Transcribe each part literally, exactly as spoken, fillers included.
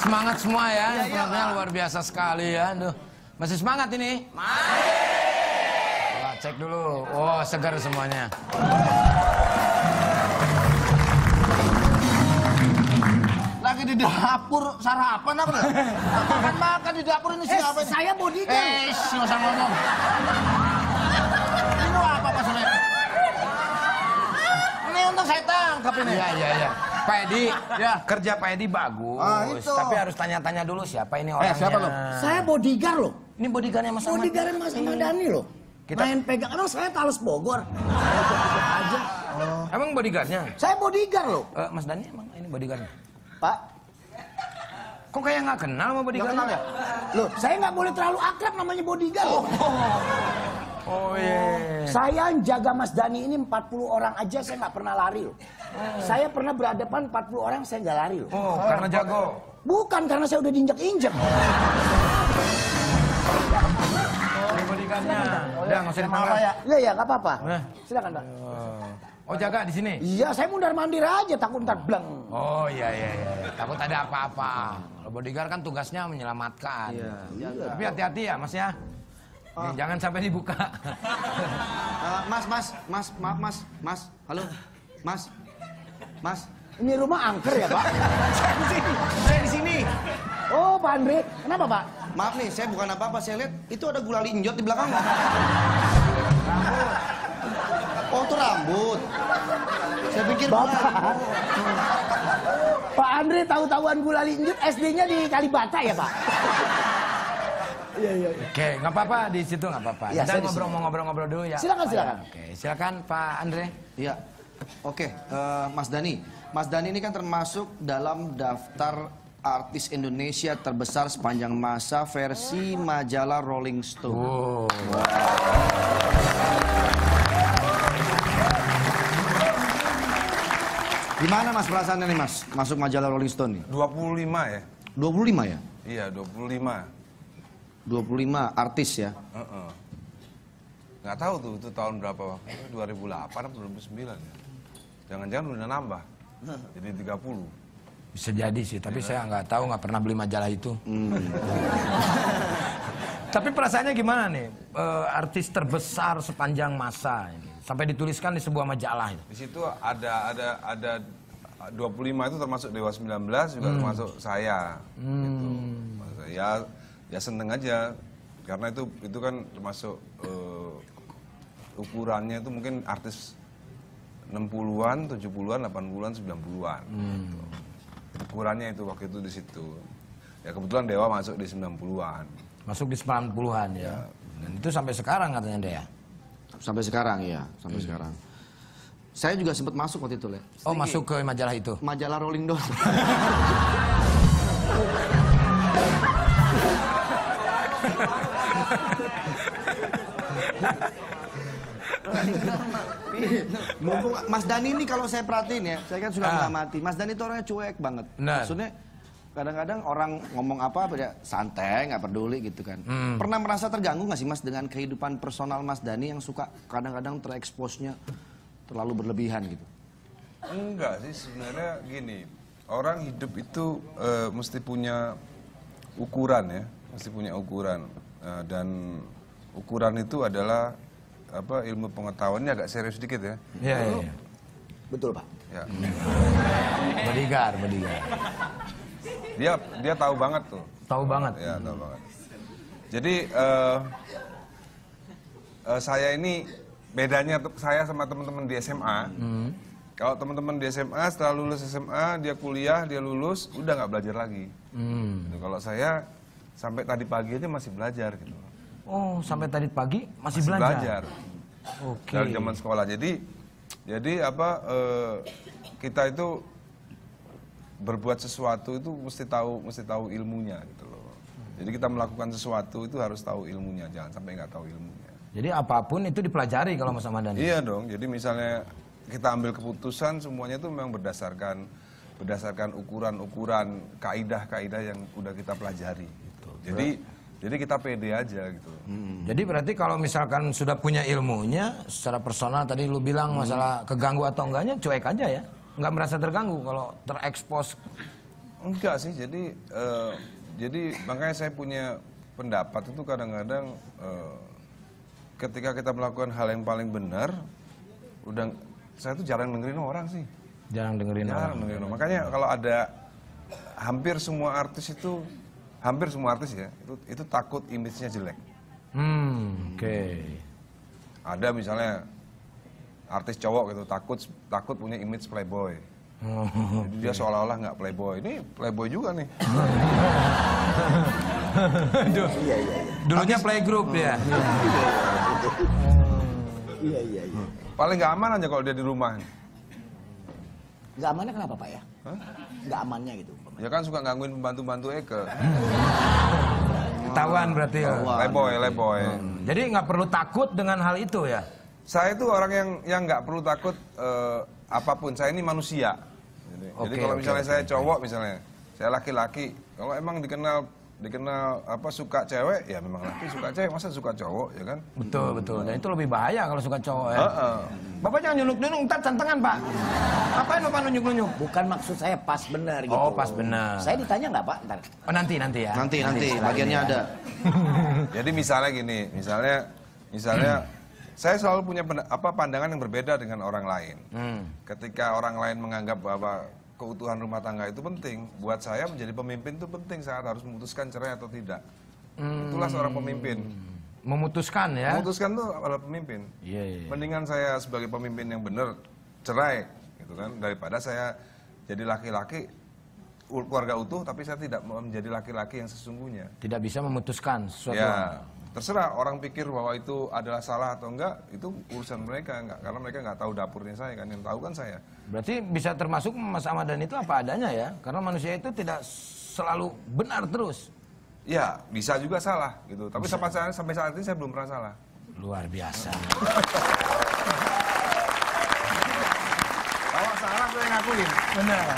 semangat semua ya, ya, ya luar biasa sekali ya. Duh. Masih semangat ini? Masih. Wah, cek dulu. Oh, segar semuanya. Lagi di dapur sarapan apa? Makan makan di dapur ini siapa? Eh, saya bodyguard. Eh, nggak usah ngomong. Ini apa Pak Sule? Ini untuk saya tangkap ini. Iya, iya, iya. Pak Edi, ya. Kerja Pak Edi bagus. Ah, itu. Tapi harus tanya-tanya dulu siapa ini orangnya. Eh, siapa lo? Saya bodyguard loh. Ini bodyguardnya Mas Ahmad. Bodyguardnya Mas Ahmad Dhani loh. Kita... Main pegang, emang saya Talas Bogor. aja. Oh. Emang bodyguardnya? Saya bodyguard loh. Uh, Mas Dhani emang ini bodyguardnya? Pak. Kok kayak nggak kenal sama bodyguardnya? Ya? Loh, saya nggak boleh terlalu akrab namanya bodyguard loh. Oh iya. Yeah. Saya jaga Mas Dhani ini empat puluh orang aja saya nggak pernah lari loh. Oh. Saya pernah berhadapan empat puluh orang saya nggak lari loh. Oh, karena jago? Bukan, karena saya udah diinjak-injak. Oh, bodyguardnya. Udah, nggak usah dipanggil. Ya, ya, ya, nggak apa-apa. Eh. Silakan, Pak. Oh, jaga di sini? Iya, saya mundar-mandir aja, takut ntar blang. Oh, iya, iya, iya. Takut ada apa-apa. Kalau bodyguard kan tugasnya menyelamatkan. Iya. Tapi hati-hati ya, Mas ya. Oh. Jangan sampai dibuka. uh, mas, mas, mas, maaf mas, mas, halo, mas, mas. Ini rumah angker ya Pak? Saya di sini, saya di sini. Oh Pak Andre, kenapa Pak? Maaf nih, saya bukan apa-apa, saya lihat itu ada gulali injot di belakang. Oh itu rambut. Saya pikir Bapak. Pak Andre tahu-tahuan gulali injot S D-nya di Kalibata ya Pak? Iya, iya, iya. Oke, nggak apa-apa di situ nggak apa-apa. Ya, kita ngobrol mau ngobrol-ngobrol dulu ya. Silakan, silakan. Oke, silakan Pak Andre. Iya. Oke, uh, Mas Dhani. Mas Dhani ini kan termasuk dalam daftar artis Indonesia terbesar sepanjang masa versi majalah Rolling Stone. Oh. Wow. Gimana Mas perasaannya nih Mas masuk majalah Rolling Stone nih? dua puluh lima ya? dua puluh lima ya? Iya, dua puluh lima. dua puluh lima artis ya? Uh-uh. Nggak tahu tuh itu tahun berapa waktu itu, dua ribu delapan atau dua ribu sembilan ya. Jangan-jangan udah nambah. Jadi tiga puluh. Bisa jadi sih, tapi ya, saya nggak tahu, nggak pernah beli majalah itu. Hmm. Tapi perasaannya gimana nih? E, artis terbesar sepanjang masa ini. Sampai dituliskan di sebuah majalah. Di situ ada ada ada dua puluh lima itu termasuk Dewa sembilan belas juga hmm. termasuk saya. Hmm. Gitu. Ya ya seneng aja karena itu itu kan termasuk uh, ukurannya itu mungkin artis enam puluhan, tujuh puluhan, delapan puluhan, sembilan puluhan. Hmm. Gitu. Ukurannya itu waktu itu di situ. Ya kebetulan Dewa masuk di sembilan puluhan. Masuk di sembilan puluhan ya. Ya. Dan itu sampai sekarang katanya Dea. Sampai sekarang ya, sampai hmm. sekarang. Saya juga sempat masuk waktu itu, Le. Oh, masuk ke majalah itu? Majalah Rolling Stone. Mumpung Mas Dhani ini kalau saya perhatiin ya, saya kan suka ah. mengamati. Mas Dhani itu orangnya cuek banget. Nah. Maksudnya kadang-kadang orang ngomong apa ya santai, nggak peduli gitu kan. Hmm. Pernah merasa terganggu nggak sih Mas dengan kehidupan personal Mas Dhani yang suka kadang-kadang tereksposnya terlalu berlebihan gitu? Enggak sih, sebenarnya gini, orang hidup itu uh, mesti punya ukuran ya, mesti punya ukuran uh, dan ukuran itu adalah apa ilmu pengetahuannya agak serius sedikit ya. Iya, iya, iya. Betul Pak. Ya. Bodyguard, bodyguard. Dia dia tahu banget tuh. Tahu banget. Ya, tahu banget. Jadi uh, uh, saya ini bedanya saya sama teman-teman di S M A. Hmm. Kalau teman-teman di S M A setelah lulus S M A dia kuliah, dia lulus udah nggak belajar lagi. Hmm. Gitu. Kalau saya sampai tadi pagi aja masih belajar gitu. Oh, sampai tadi pagi masih, masih belajar. belajar. Oke. Okay. Dari zaman sekolah. Jadi jadi apa uh, kita itu berbuat sesuatu itu mesti tahu mesti tahu ilmunya gitu loh. Jadi kita melakukan sesuatu itu harus tahu ilmunya, jangan sampai nggak tahu ilmunya. Jadi apapun itu dipelajari kalau Mas Ahmad Dhani. Iya dong. Jadi misalnya kita ambil keputusan semuanya itu memang berdasarkan berdasarkan ukuran-ukuran kaidah-kaidah yang udah kita pelajari gitu. Jadi Ber jadi kita pede aja gitu. Hmm. Jadi berarti kalau misalkan sudah punya ilmunya secara personal tadi lu bilang hmm. masalah keganggu atau enggaknya cuek aja ya. Nggak merasa terganggu kalau terekspos Enggak sih, jadi uh, jadi makanya saya punya pendapat itu kadang-kadang uh, ketika kita melakukan hal yang paling benar, udah saya tuh jarang dengerin orang sih. Jarang dengerin jarang orang. dengerin orang. Makanya kalau ada hampir semua artis itu, hampir semua artis ya, itu, itu takut image-nya jelek. Hmm, oke. Okay. Ada misalnya artis cowok gitu takut takut punya image playboy. Oh, jadi dia seolah-olah nggak playboy. Ini playboy juga nih. Iya, iya, iya. Dulunya playgroup ya. Iya, iya, iya. Paling nggak aman aja kalau dia di rumah. Nggak amannya kenapa Pak ya? Hah? Nggak amannya gitu. Ya kan suka gangguin pembantu-pembantu Eke. Ketahuan berarti ya. Playboy, playboy. Hmm. Jadi nggak perlu takut dengan hal itu ya. Saya itu orang yang yang nggak perlu takut uh, apapun. Saya ini manusia. Jadi, Oke, jadi kalau oke, misalnya oke, saya oke. cowok misalnya, saya laki-laki. Kalau emang dikenal dikenal apa suka cewek, ya memang laki suka cewek. Masa suka cowok ya kan? Betul betul. Dan itu lebih bahaya kalau suka cowok ya. Uh-uh. Bapak jangan nyunuk-nyunuk, ntar centengan Pak. Apain Bapak nunjuk-nunjuk? Bukan maksud saya pas benar gitu. Oh pas benar. Saya ditanya nggak Pak? Ntar. Oh, nanti nanti ya. Nanti nanti bagiannya ada. Jadi misalnya gini, misalnya misalnya saya selalu punya pen- apa pandangan yang berbeda dengan orang lain. Hmm. Ketika orang lain menganggap bahwa keutuhan rumah tangga itu penting, buat saya menjadi pemimpin itu penting saat harus memutuskan cerai atau tidak. Hmm. Itulah seorang pemimpin. Memutuskan ya. Memutuskan itu adalah pemimpin. Iya iya. Mendingan saya sebagai pemimpin yang benar cerai, gitu kan, daripada saya jadi laki-laki u- keluarga utuh tapi saya tidak menjadi laki-laki yang sesungguhnya. Tidak bisa memutuskan sesuatu. Ya, terserah orang pikir bahwa itu adalah salah atau enggak, itu urusan mereka enggak, karena mereka nggak tahu dapurnya saya kan, yang tahu kan saya. Berarti bisa termasuk Mas Ahmad Dhani itu apa adanya ya? Karena manusia itu tidak selalu benar terus. Ya, bisa juga salah gitu. Tapi sampai saat, sampai saat ini saya belum pernah salah. Luar biasa. Kalau salah saya ngakuin. Benar.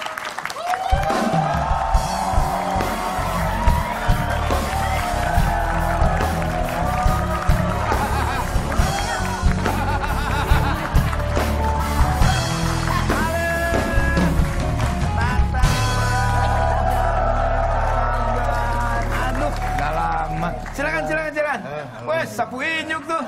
Udah lama. Silakan, silakan, silakan. Wes, sapu inyuk tuh.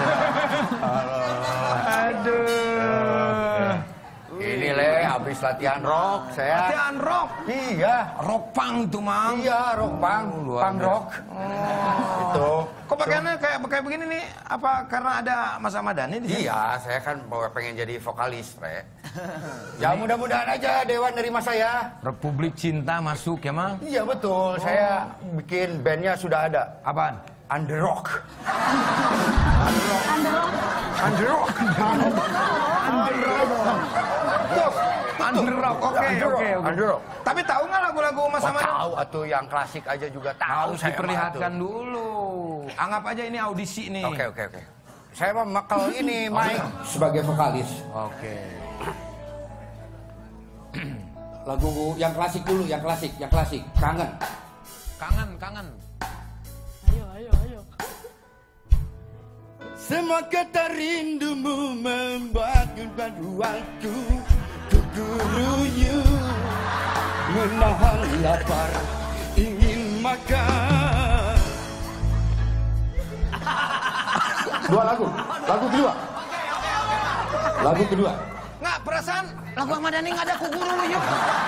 Aduh. Ini le, habis latihan rock saya. Latihan rock. Iya, Rock punk tuh, Mang. iya rock punk, luar punk biasa. rock. Itu. Kok pakaiannya kayak kayak begini nih? Apa karena ada Mas Ahmad Dhani di sini? Iya, saya kan bawa pengen jadi vokalis, Re. Ya mudah-mudahan aja Dewan nerima saya. Republik Cinta masuk ya, Mang? Iya betul, saya bikin bandnya sudah ada. Apaan? Under Rock. Under Rock. Under Rock. Under Rock. Oke, oke, oke. Under Rock. Tapi tahu nggak lagu-lagu Mas Oh, Ahmad Dhani? tahu atuh yang klasik aja juga tahu. Harus saya mah diperlihatkan atuh. dulu. Anggap aja ini audisi nih. Oke, oke, oke. Saya mah makel ini Mike sebagai vokalis. Oke. Lagu yang klasik dulu, yang klasik, yang klasik. Kangen. Kangen, kangen. Semua kata rindumu membuat waktu Kuguruyu menahan lapar ingin makan. Dua lagu, lagu kedua. Lagu kedua. Nggak, perasaan lagu Ahmad Dhani nggak ada kuguru yuk.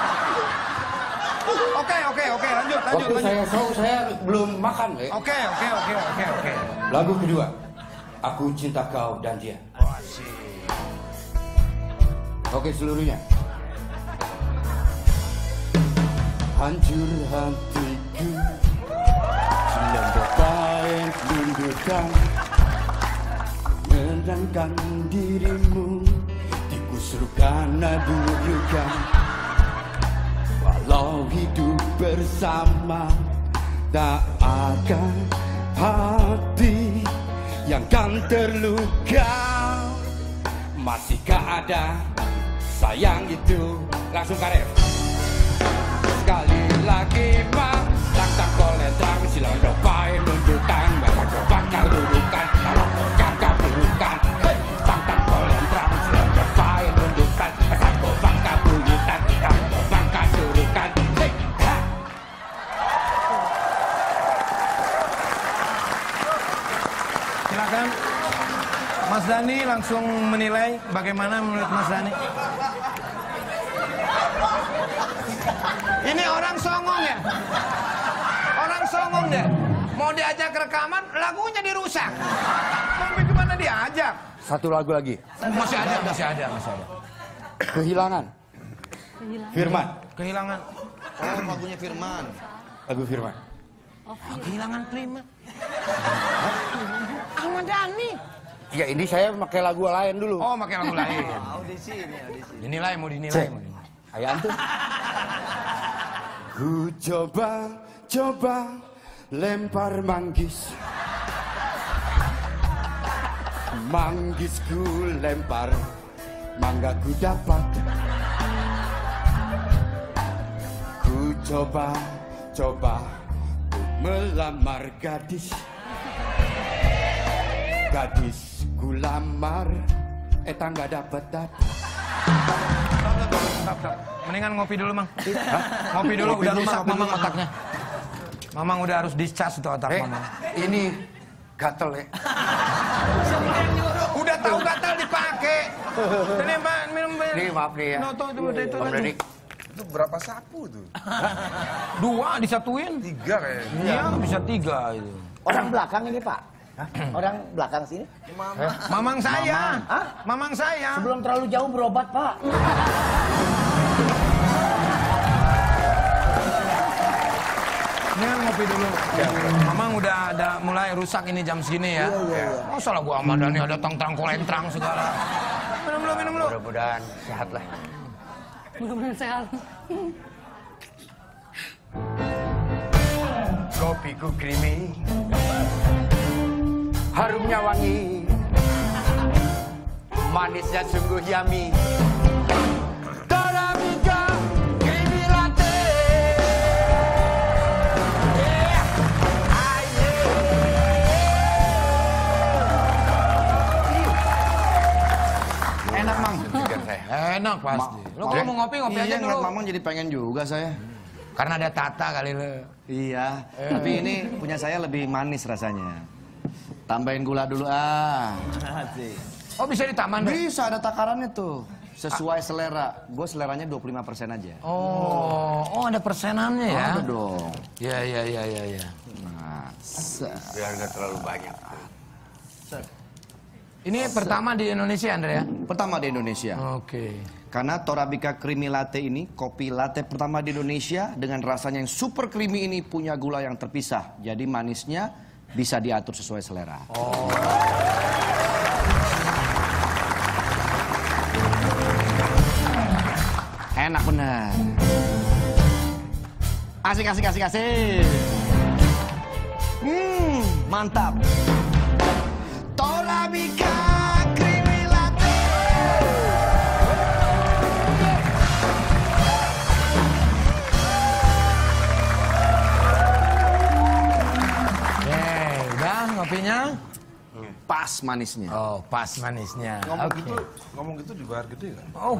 Oke, oke, oke, lanjut, lanjut, Waktu lanjut. saya show saya belum makan, Le. Oke, oke, oke, oke, oke. Lagu kedua. Aku cinta kau dan dia. Oke seluruhnya. Hancur hatiku, lembaga tunjukkan, menenangkan dirimu, digusurkan dudukan. Walau hidup bersama, tak akan hati yang kan terluka. Masihkah ada sayang itu? Langsung karep. Sekali lagi mah langkah koledrang silang dopain nundukan bakal bakal dudukan kalau kakak bukan langkah koledrang silang dopain nundukan bakal bakal buyutan bakal bakal dudukan Silakan. Mas Dhani langsung menilai bagaimana menurut Mas Dhani. Ini orang songong ya? Orang songong deh. Mau diajak rekaman, lagunya dirusak. Mau gimana diajak? Satu lagu lagi. Masih ada, masih ada, masih ada. Kehilangan. Firman. Kehilangan. Oh, lagunya Firman. Lagu Firman. Kehilangan prima. Ahmad Dhani. Ya ini saya pakai lagu lain dulu. Oh, pakai lagu lain. Audisi ini, audisi. Dinilai, mau dinilai. Mau dinilai. Ayo antum. Ku coba, coba lempar manggis. Manggis ku lempar, mangga ku dapat. Ku coba, coba melamar gadis. Gadis ku lamar, eta nggak dapat dapat. Stop, stop. Mendingan ngopi dulu, Mang. Hah? Ngopi dulu, Ngopi udah dulu, rusak ngopi Mamang dulu. otaknya. Mamang udah harus discharge itu otak Eh, Mamang. ini gatel ya. Udah tahu gatal dipakai. Ini Pak, minum minum. Nih maaf nih ya. Noto itu udah itu Om lagi. Dhani. Itu berapa sapu tuh? Dua disatuin. Tiga kayaknya. Iya, bisa tiga itu. Orang belakang ini Pak. Orang belakang sini. Mamang saya. Hah? Mamang saya. Sebelum terlalu jauh berobat Pak. Ini kan ngopi dulu. Mamang udah ada mulai rusak ini jam segini ya. Oh, salah gua Ahmad Dhani ada tang-tang kolentrang segala. Minum dulu, minum dulu. Mudah-mudahan sehat lah. Mudah-mudahan sehat. Kopiku creamy, harumnya wangi, manisnya sungguh yummy. Torabika creamy latte. Yeah. Aye. Enak, Mang. Pikir saya. Enak pasti. Lo kalau mau ngopi, ngopi aja Iya, ngeliat dulu. Mamang jadi pengen juga saya. Karena ada Tata kali lo. Iya, tapi ini punya saya lebih manis rasanya. Tambahin gula dulu ah. Oh, bisa ditaman deh? Bisa, ada takarannya tuh. Sesuai selera. Gue seleranya dua puluh lima persen aja. Oh, oh ada persenannya ya? Ada dong. Iya, iya, iya, iya. Ya. Masa. Biar nggak terlalu banyak. Ini pertama di Indonesia, Andre ya? Pertama di Indonesia. Oke. Karena Torabika Creamy Latte ini kopi latte pertama di Indonesia dengan rasanya yang super creamy ini punya gula yang terpisah. Jadi manisnya bisa diatur sesuai selera. Oh. Enak bener. Asik, asik, asik, asik. Hmm, mantap. Torabika Creamy Latte. Yeay, udah ngopinya? Pas manisnya. Oh, pas manisnya. Ngomong Oke. gitu, ngomong gitu dibayar gede kan? Oh.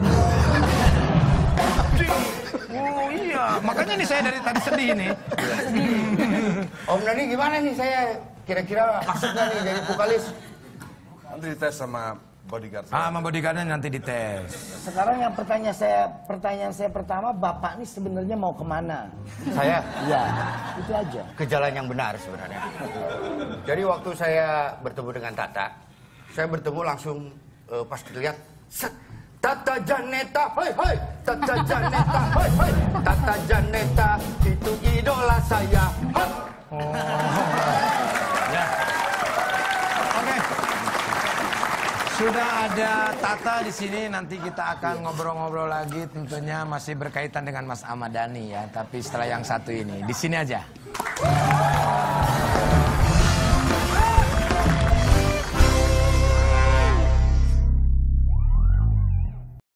Oh iya, makanya nih saya dari tadi sedih nih. Om Dhani gimana nih saya kira-kira maksudnya nih jadi vokalis? Nanti dites sama bodyguard Ah, saya. sama bodyguardnya nanti dites. Sekarang yang pertanyaan saya pertanyaan saya pertama, Bapak ini sebenarnya mau kemana? Saya Iya, itu aja. ke jalan yang benar sebenarnya. Jadi waktu saya bertemu dengan Tata, saya bertemu langsung eh, pas dilihat, set, Tata Janeta, hoi hoi, Tata Janeta, hoi hoi, Tata Janeta itu idola saya. Hop. Oh. Ya. Oke. Sudah ada Tata di sini, nanti kita akan ngobrol-ngobrol lagi, tentunya masih berkaitan dengan Mas Ahmad Dhani ya, tapi setelah yang satu ini. Di sini aja.